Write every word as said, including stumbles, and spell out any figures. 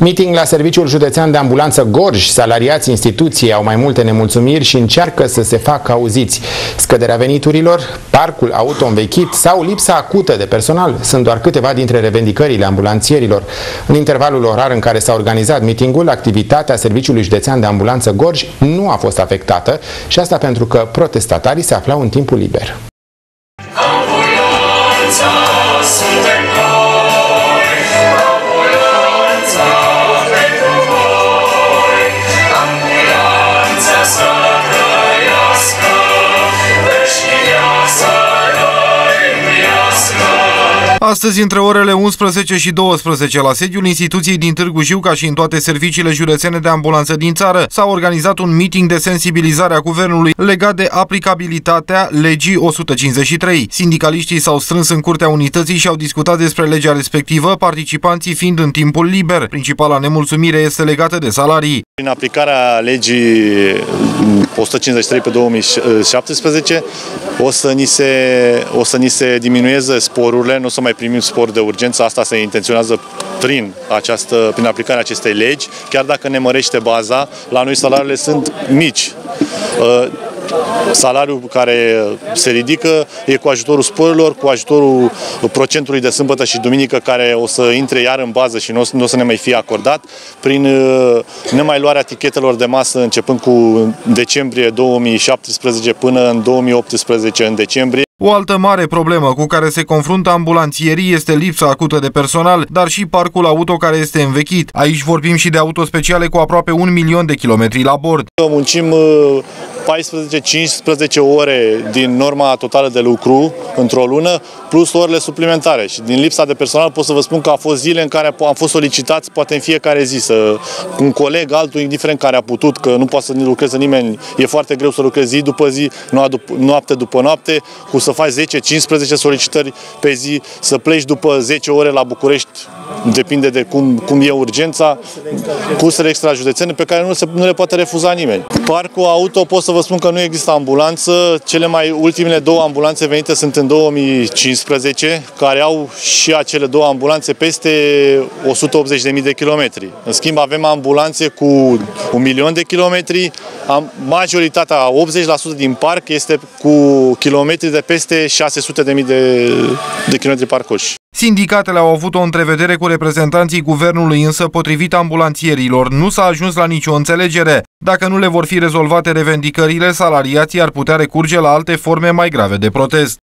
Meeting la Serviciul Județean de Ambulanță Gorj. Salariații instituției au mai multe nemulțumiri și încearcă să se facă auziți. Scăderea veniturilor, parcul auto învechit sau lipsa acută de personal sunt doar câteva dintre revendicările ambulanțierilor. În intervalul orar în care s-a organizat meetingul, activitatea Serviciului Județean de Ambulanță Gorj nu a fost afectată și asta pentru că protestatarii se aflau în timpul liber. Ambulanța, suntem noi, ambulanța pentru voi, ambulanța să trăiască, veșnicia să trăiască. Astăzi, între orele unsprezece și douăsprezece, la sediul instituției din Târgu Jiu, ca și în toate serviciile județene de ambulanță din țară, s-a organizat un meeting de sensibilizare a guvernului legat de aplicabilitatea legii o sută cincizeci și trei. Sindicaliștii s-au strâns în curtea unității și au discutat despre legea respectivă, participanții fiind în timpul liber. Principala nemulțumire este legată de salarii. Prin aplicarea legii o sută cincizeci și trei pe două mii șaptesprezece o să ni se, o să ni se diminueze sporurile, nu o să mai primim spor de urgență, asta se intenționează prin, această, prin aplicarea acestei legi, chiar dacă ne mărește baza, la noi salariile sunt mici. Salariul care se ridică e cu ajutorul sporurilor, cu ajutorul procentului de sâmbătă și duminică care o să intre iar în bază și nu o, nu o să ne mai fie acordat, prin nemai luarea tichetelor de masă începând cu decembrie două mii șaptesprezece până în două mii optsprezece în decembrie. O altă mare problemă cu care se confruntă ambulanțierii este lipsa acută de personal, dar și parcul auto care este învechit. Aici vorbim și de auto speciale cu aproape un milion de kilometri la bord. Muncim paisprezece cincisprezece ore din norma totală de lucru într-o lună, plus orele suplimentare. Și din lipsa de personal pot să vă spun că au fost zile în care am fost solicitați, poate în fiecare zi, să, un coleg, altul, indiferent care a putut, că nu poate să lucreze nimeni, e foarte greu să lucrezi zi după zi, noapte după noapte, cu să faci zece cincisprezece solicitări pe zi, să pleci după zece ore la București, depinde de cum, cum e urgența, cursele extrajudețene pe care nu, se, nu le poate refuza nimeni. Parcul auto, pot să vă spun că nu există ambulanță. Cele mai ultimele două ambulanțe venite sunt în două mii cincisprezece, care au și acele două ambulanțe peste o sută optzeci de mii de kilometri. În schimb, avem ambulanțe cu un milion de kilometri. Majoritatea, optzeci la sută din parc, este cu kilometri de peste șase sute de mii de, de kilometri parcurși. Sindicatele au avut o întrevedere cu reprezentanții guvernului, însă, potrivit ambulanțierilor, nu s-a ajuns la nicio înțelegere. Dacă nu le vor fi rezolvate revendicările, salariații ar putea recurge la alte forme mai grave de protest.